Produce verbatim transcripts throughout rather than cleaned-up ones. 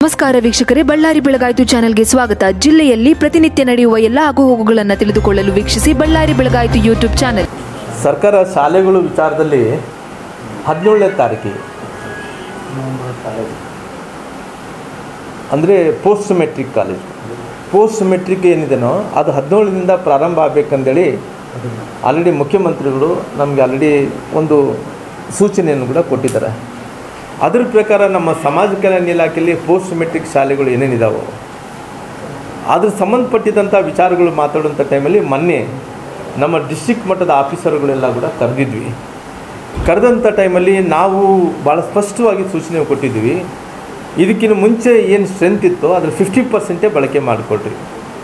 ನಮಸ್ಕಾರ ವೀಕ್ಷಕರೇ, ಬಳ್ಳಾರಿ ಬೆಳಗಾಯಿತು ಚಾನೆಲ್ಗೆ ಸ್ವಾಗತ. ಜಿಲ್ಲೆಯಲ್ಲಿ ಪ್ರತಿನಿತ್ಯ ನಡೆಯುವ ಎಲ್ಲ ಆಗುಹೋಗುಗಳನ್ನು ತಿಳಿದುಕೊಳ್ಳಲು ವೀಕ್ಷಿಸಿ ಬಳ್ಳಾರಿ ಬೆಳಗಾಯಿತು ಯೂಟ್ಯೂಬ್ ಚಾನೆಲ್. ಸರ್ಕಾರ ಶಾಲೆಗಳು ವಿಚಾರದಲ್ಲಿ ಹದಿನೇಳನೇ ತಾರೀಕಿಗೆ ಅಂದರೆ post matric college post matric ಏನಿದೆನೋ ಅದು ಹದಿನೇಳರಿಂದ ಪ್ರಾರಂಭ ಆಗಬೇಕಂದೇಳಿ ಆಲ್ರೆಡಿ ಮುಖ್ಯಮಂತ್ರಿಗಳು ನಮಗೆ ಆಲ್ರೆಡಿ ಒಂದು ಸೂಚನೆಯನ್ನು ಕೂಡ ಕೊಟ್ಟಿದ್ದಾರೆ. ಅದರ ಪ್ರಕಾರ ನಮ್ಮ ಸಮಾಜ ಕಲ್ಯಾಣ ಇಲಾಖೆಯಲ್ಲಿ ಪೋಸ್ಟ್ ಮೆಟ್ರಿಕ್ ಶಾಲೆಗಳು ಏನೇನಿದಾವೋ ಅದ್ರ ಸಂಬಂಧಪಟ್ಟಿದ್ದಂಥ ವಿಚಾರಗಳು ಮಾತಾಡುವಂಥ ಟೈಮಲ್ಲಿ ಮೊನ್ನೆ ನಮ್ಮ ಡಿಸ್ಟ್ರಿಕ್ಟ್ ಮಟ್ಟದ ಆಫೀಸರ್ಗಳೆಲ್ಲ ಕೂಡ ಕರೆದಿದ್ವಿ. ಕರೆದಂಥ ಟೈಮಲ್ಲಿ ನಾವು ಭಾಳ ಸ್ಪಷ್ಟವಾಗಿ ಸೂಚನೆ ಕೊಟ್ಟಿದ್ವಿ. ಇದಕ್ಕಿಂತ ಮುಂಚೆ ಏನು ಸ್ಟ್ರೆಂತ್ ಇತ್ತೋ ಅದ್ರ ಫಿಫ್ಟಿ ಪರ್ಸೆಂಟೇ ಬಳಕೆ ಮಾಡಿಕೊಡ್ರಿ.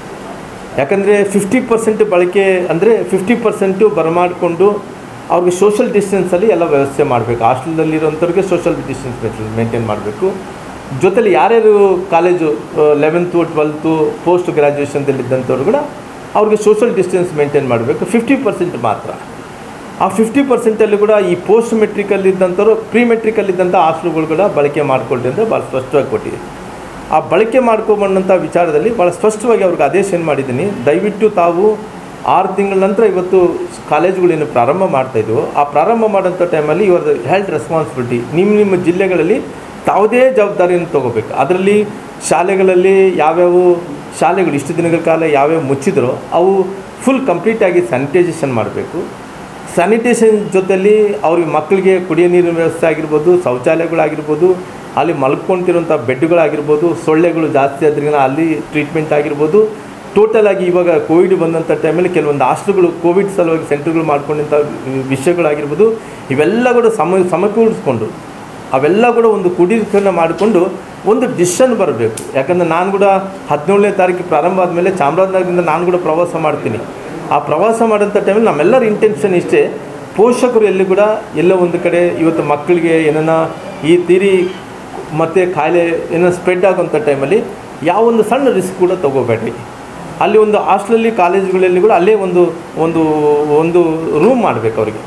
ಯಾಕಂದರೆ ಫಿಫ್ಟಿ ಪರ್ಸೆಂಟ್ ಬಳಕೆ ಅಂದರೆ ಫಿಫ್ಟಿ ಪರ್ಸೆಂಟು ಬರಮಾಡಿಕೊಂಡು ಅವ್ರಿಗೆ ಸೋಷಲ್ ಡಿಸ್ಟೆನ್ಸಲ್ಲಿ ಎಲ್ಲ ವ್ಯವಸ್ಥೆ ಮಾಡಬೇಕು. ಹಾಸ್ಟೆಲ್ದಲ್ಲಿರೋಂಥವ್ರಿಗೆ ಸೋಷಲ್ ಡಿಸ್ಟೆನ್ಸ್ ಮೇಂಟೈನ್ ಮಾಡಬೇಕು. ಜೊತೆಲಿ ಯಾರ್ಯಾರು ಕಾಲೇಜು ಲೆವೆಂತು ಟ್ವೆಲ್ತು ಪೋಸ್ಟ್ ಗ್ರ್ಯಾಜುಯೇಷನ್ದಲ್ಲಿದ್ದಂಥವ್ರು ಕೂಡ ಅವ್ರಿಗೆ ಸೋಷಲ್ ಡಿಸ್ಟೆನ್ಸ್ ಮೇಂಟೈನ್ ಮಾಡಬೇಕು. ಫಿಫ್ಟಿ ಪರ್ಸೆಂಟ್ ಮಾತ್ರ. ಆ ಫಿಫ್ಟಿ ಪರ್ಸೆಂಟಲ್ಲಿ ಕೂಡ ಈ ಪೋಸ್ಟ್ ಮೆಟ್ರಿಕಲ್ಲಿದ್ದಂಥವ್ರು ಪ್ರೀ ಮೆಟ್ರಿಕಲ್ಲಿದ್ದಂಥ ಹಾಸ್ಟೆಲ್ಗಳು ಕೂಡ ಬಳಕೆ ಮಾಡಿಕೊಳ್ರಿ ಅಂತ ಭಾಳ ಸ್ಪಷ್ಟವಾಗಿ ಕೊಟ್ಟಿದೆ. ಆ ಬಳಕೆ ಮಾಡ್ಕೊಂಬಂದಂಥ ವಿಚಾರದಲ್ಲಿ ಭಾಳ ಸ್ಪಷ್ಟವಾಗಿ ಅವ್ರಿಗೆ ಆದೇಶ ಏನು ಮಾಡಿದ್ದೀನಿ, ದಯವಿಟ್ಟು ತಾವು ಆರು ತಿಂಗಳ ನಂತರ ಇವತ್ತು ಕಾಲೇಜುಗಳೇನು ಪ್ರಾರಂಭ ಮಾಡ್ತಾಯಿದ್ವು ಆ ಪ್ರಾರಂಭ ಮಾಡೋಂಥ ಟೈಮಲ್ಲಿ ಇವ್ರದ್ದು ಹೆಲ್ತ್ ರೆಸ್ಪಾನ್ಸಿಬಿಲಿಟಿ ನಿಮ್ಮ ನಿಮ್ಮ ಜಿಲ್ಲೆಗಳಲ್ಲಿ ಯಾವುದೇ ಜವಾಬ್ದಾರಿಯನ್ನು ತೊಗೋಬೇಕು. ಅದರಲ್ಲಿ ಶಾಲೆಗಳಲ್ಲಿ ಯಾವ್ಯಾವ ಶಾಲೆಗಳು ಇಷ್ಟು ದಿನಗಳ ಕಾಲ ಯಾವ್ಯಾವ ಮುಚ್ಚಿದ್ರೋ ಅವು ಫುಲ್ ಕಂಪ್ಲೀಟಾಗಿ ಸ್ಯಾನಿಟೈಸೇಷನ್ ಮಾಡಬೇಕು. ಸ್ಯಾನಿಟೇಷನ್ ಜೊತೆಯಲ್ಲಿ ಅವ್ರಿಗೆ ಮಕ್ಕಳಿಗೆ ಕುಡಿಯೋ ನೀರಿನ ವ್ಯವಸ್ಥೆ ಆಗಿರ್ಬೋದು, ಶೌಚಾಲಯಗಳಾಗಿರ್ಬೋದು, ಅಲ್ಲಿ ಮಲ್ಕೊತಿರೋಂಥ ಬೆಡ್ಗಳಾಗಿರ್ಬೋದು, ಸೊಳ್ಳೆಗಳು ಜಾಸ್ತಿ ಆದ್ರಿಂದ ಅಲ್ಲಿ ಟ್ರೀಟ್ಮೆಂಟ್ ಆಗಿರ್ಬೋದು. ಟೋಟಲಾಗಿ ಇವಾಗ ಕೋವಿಡ್ ಬಂದಂಥ ಟೈಮಲ್ಲಿ ಕೆಲವೊಂದು ಹಾಸ್ಟೆಲ್ಗಳು ಕೋವಿಡ್ ಸಲುವಾಗಿ ಸೆಂಟರ್ಗಳು ಮಾಡ್ಕೊಂಡಂಥ ವಿಷಯಗಳಾಗಿರ್ಬೋದು, ಇವೆಲ್ಲ ಕೂಡ ಸಮ ಸಮಕೂಡಿಸ್ಕೊಂಡು ಅವೆಲ್ಲ ಕೂಡ ಒಂದು ಕುಡೀಕರಣ ಮಾಡಿಕೊಂಡು ಒಂದು ಡಿಸಿಷನ್ ಬರಬೇಕು. ಯಾಕಂದರೆ ನಾನು ಕೂಡ ಹದಿನೇಳನೇ ತಾರೀಕು ಪ್ರಾರಂಭ ಆದಮೇಲೆ ಚಾಮರಾಜನಗರದಿಂದ ನಾನು ಕೂಡ ಪ್ರವಾಸ ಮಾಡ್ತೀನಿ. ಆ ಪ್ರವಾಸ ಮಾಡೋಂಥ ಟೈಮಲ್ಲಿ ನಮ್ಮೆಲ್ಲರ ಇಂಟೆನ್ಷನ್ ಇಷ್ಟೇ, ಪೋಷಕರು ಎಲ್ಲಿ ಕೂಡ ಎಲ್ಲೋ ಒಂದು ಕಡೆ ಇವತ್ತು ಮಕ್ಕಳಿಗೆ ಏನನ್ನ ಈ ತೀರಿ ಮತ್ತು ಕಾಯಿಲೆ ಏನೋ ಸ್ಪ್ರೆಡ್ ಆಗೋಂಥ ಟೈಮಲ್ಲಿ ಯಾವೊಂದು ಸಣ್ಣ ರಿಸ್ಕ್ ಕೂಡ ತೊಗೋಬೇಡ್ರಿ. ಅಲ್ಲಿ ಒಂದು ಹಾಸ್ಟೆಲಲ್ಲಿ ಕಾಲೇಜುಗಳಲ್ಲಿ ಕೂಡ ಅಲ್ಲೇ ಒಂದು ಒಂದು ಒಂದು ರೂಮ್ ಮಾಡಬೇಕು ಅವರಿಗೆ.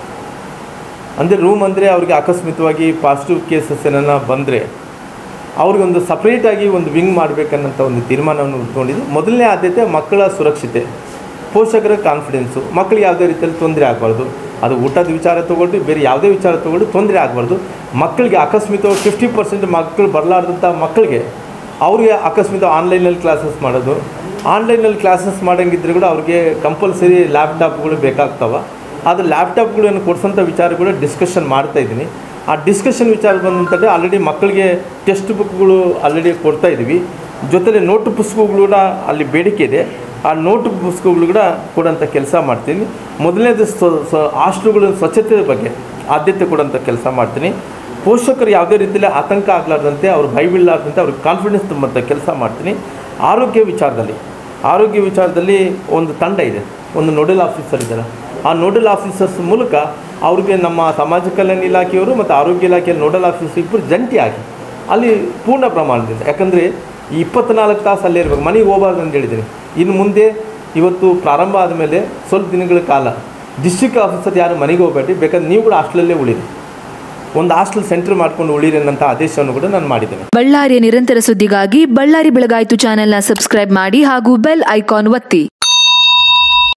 ಅಂದರೆ ರೂಮ್ ಅಂದರೆ ಅವ್ರಿಗೆ ಅಕಸ್ಮಿತವಾಗಿ ಪಾಸಿಟಿವ್ ಕೇಸಸ್ ಏನನ್ನ ಬಂದರೆ ಅವ್ರಿಗೊಂದು ಸಪ್ರೇಟಾಗಿ ಒಂದು ವಿಂಗ್ ಮಾಡಬೇಕನ್ನೋಂಥ ಒಂದು ತೀರ್ಮಾನವನ್ನು ತೊಗೊಂಡಿದ್ದು. ಮೊದಲನೇ ಆದ್ಯತೆ ಮಕ್ಕಳ ಸುರಕ್ಷತೆ, ಪೋಷಕರ ಕಾನ್ಫಿಡೆನ್ಸು, ಮಕ್ಕಳಿಗೆ ಯಾವುದೇ ರೀತಿಯಲ್ಲಿ ತೊಂದರೆ ಆಗಬಾರ್ದು. ಅದು ಊಟದ ವಿಚಾರ ತೊಗೊಳ್ರಿ, ಬೇರೆ ಯಾವುದೇ ವಿಚಾರ ತೊಗೊಂಡು ತೊಂದರೆ ಆಗಬಾರ್ದು. ಮಕ್ಕಳಿಗೆ ಅಕಸ್ಮಿತವಾಗಿ ಫಿಫ್ಟಿ ಪರ್ಸೆಂಟ್ ಮಕ್ಕಳು ಬರಲಾರ್ದಂಥ ಮಕ್ಕಳಿಗೆ ಅವ್ರಿಗೆ ಅಕಸ್ಮಿತ ಆನ್ಲೈನಲ್ಲಿ ಕ್ಲಾಸಸ್ ಮಾಡೋದು, ಆನ್ಲೈನಲ್ಲಿ ಕ್ಲಾಸಸ್ ಮಾಡೋಂಗಿದ್ರೆ ಕೂಡ ಅವ್ರಿಗೆ ಕಂಪಲ್ಸರಿ ಲ್ಯಾಪ್ಟಾಪ್ಗಳು ಬೇಕಾಗ್ತವೆ. ಅದು ಲ್ಯಾಪ್ಟಾಪ್ಗಳನ್ನು ಕೊಡಿಸೋಂಥ ವಿಚಾರ ಕೂಡ ಡಿಸ್ಕಷನ್ ಮಾಡ್ತಾಯಿದ್ದೀನಿ. ಆ ಡಿಸ್ಕಷನ್ ವಿಚಾರ ಬಂದಂಥದ್ದು ಆಲ್ರೆಡಿ ಮಕ್ಕಳಿಗೆ ಟೆಕ್ಸ್ಟ್ ಬುಕ್ಗಳು ಆಲ್ರೆಡಿ ಕೊಡ್ತಾಯಿದ್ದೀವಿ. ಜೊತೆಲಿ ನೋಟು ಪುಸ್ತಕಗಳು ಕೂಡ ಅಲ್ಲಿ ಬೇಡಿಕೆ ಇದೆ. ಆ ನೋಟು ಪುಸ್ತಕಗಳು ಕೂಡ ಕೊಡೋಂಥ ಕೆಲಸ ಮಾಡ್ತೀನಿ. ಮೊದಲನೇದು ಸ್ವ ಹಾಸ್ಟೆಲ್ಗಳ ಸ್ವಚ್ಛತೆ ಬಗ್ಗೆ ಆದ್ಯತೆ ಕೊಡೋಂಥ ಕೆಲಸ ಮಾಡ್ತೀನಿ. ಪೋಷಕರು ಯಾವುದೇ ರೀತಿಯಲ್ಲಿ ಆತಂಕ ಆಗಲಾರ್ದಂತೆ, ಅವ್ರು ಭಯ ಬೀಳಲಾರ್ದಂತೆ ಅವ್ರಿಗೆ ಕಾನ್ಫಿಡೆನ್ಸ್ ತುಂಬಂಥ ಕೆಲಸ ಮಾಡ್ತೀನಿ. ಆರೋಗ್ಯ ವಿಚಾರದಲ್ಲಿ ಆರೋಗ್ಯ ವಿಚಾರದಲ್ಲಿ ಒಂದು ತಂಡ ಇದೆ, ಒಂದು ನೋಡಲ್ ಆಫೀಸರ್ ಇದ್ದಾರೆ. ಆ ನೋಡಲ್ ಆಫೀಸರ್ಸ್ ಮೂಲಕ ಅವ್ರಿಗೆ ನಮ್ಮ ಸಮಾಜ ಕಲ್ಯಾಣ ಇಲಾಖೆಯವರು ಮತ್ತು ಆರೋಗ್ಯ ಇಲಾಖೆಯ ನೋಡಲ್ ಆಫೀಸರ್ ಇಬ್ಬರು ಜಂಟಿಯಾಗಿ ಅಲ್ಲಿ ಪೂರ್ಣ ಪ್ರಮಾಣದಿಂದ, ಯಾಕಂದರೆ ಈ ಇಪ್ಪತ್ತ್ನಾಲ್ಕು ತಾಸು ಅಲ್ಲೇ ಇರಬೇಕು, ಮನೆಗೆ ಹೋಗಬಾರ್ದು ಅಂತ ಹೇಳಿದ್ದೀನಿ. ಇನ್ನು ಮುಂದೆ ಇವತ್ತು ಪ್ರಾರಂಭ ಆದಮೇಲೆ ಸ್ವಲ್ಪ ದಿನಗಳ ಕಾಲ ಡಿಸ್ಟ್ರಿಕ್ಟ್ ಆಫೀಸರ್ ಯಾರು ಮನೆಗೆ ಹೋಗಬೇಡಿ, ಬೇಕಾದ್ರೆ ನೀವು ಕೂಡ ಹಾಸ್ಟೆಲಲ್ಲೇ ಉಳಿರಿ, ಒಂದು ಹಾಸ್ಟೆಲ್ ಸೆಂಟರ್ ಮಾಡ್ಕೊಂಡು ಉಳಿರಿ ಅನ್ನೋಂಥ ಆದೇಶವನ್ನು ಕೂಡ ನಾನು ಮಾಡಿದ್ದೇನೆ. ಬಳ್ಳಾರಿಯ ನಿರಂತರ ಸುದ್ದಿಗಾಗಿ ಬಳ್ಳಾರಿ ಬೆಳಗಾಯಿತು ಚಾನೆಲ್ನ ಸಬ್ಸ್ಕ್ರೈಬ್ ಮಾಡಿ ಹಾಗೂ ಬೆಲ್ ಐಕಾನ್ ಒತ್ತಿ.